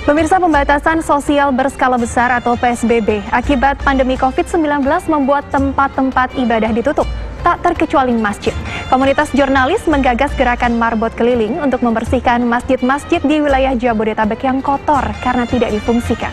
Pemirsa, pembatasan sosial berskala besar atau PSBB akibat pandemi COVID-19 membuat tempat-tempat ibadah ditutup, tak terkecuali masjid. Komunitas jurnalis menggagas gerakan marbot keliling untuk membersihkan masjid-masjid di wilayah Jabodetabek yang kotor karena tidak difungsikan.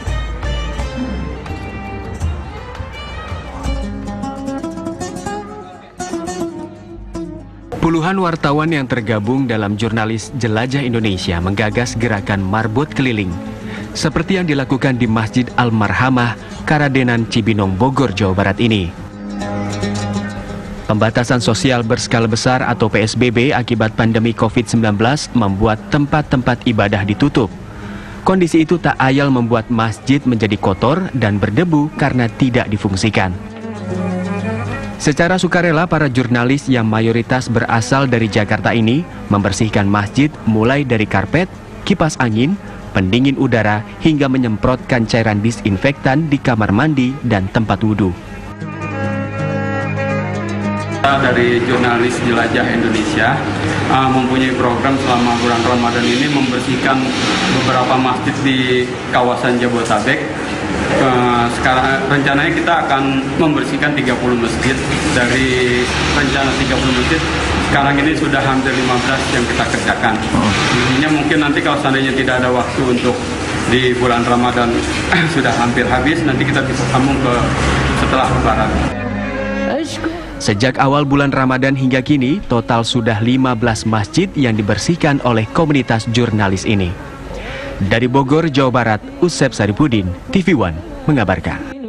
Puluhan wartawan yang tergabung dalam jurnalis Jelajah Indonesia menggagas gerakan marbot keliling, seperti yang dilakukan di Masjid Al-Marhamah, Karadenan, Cibinong, Bogor, Jawa Barat ini. Pembatasan sosial berskala besar atau PSBB akibat pandemi COVID-19 membuat tempat-tempat ibadah ditutup. Kondisi itu tak ayal membuat masjid menjadi kotor dan berdebu karena tidak difungsikan. Secara sukarela, para jurnalis yang mayoritas berasal dari Jakarta ini membersihkan masjid mulai dari karpet, kipas angin, pendingin udara, hingga menyemprotkan cairan disinfektan di kamar mandi dan tempat wudhu. Dari jurnalis Jelajah Indonesia mempunyai program selama bulan Ramadan ini membersihkan beberapa masjid di kawasan Jabodetabek. Sekarang rencananya kita akan membersihkan 30 masjid. Dari rencana 30 masjid, sekarang ini sudah hampir 15 yang kita kerjakan. Intinya mungkin nanti kalau seandainya tidak ada waktu untuk di bulan Ramadan sudah hampir habis, nanti kita bisa sambung ke setelah Lebaran. Sejak awal bulan Ramadan hingga kini, total sudah 15 masjid yang dibersihkan oleh komunitas jurnalis ini. Dari Bogor, Jawa Barat, Usep Saripudin, TV One mengabarkan.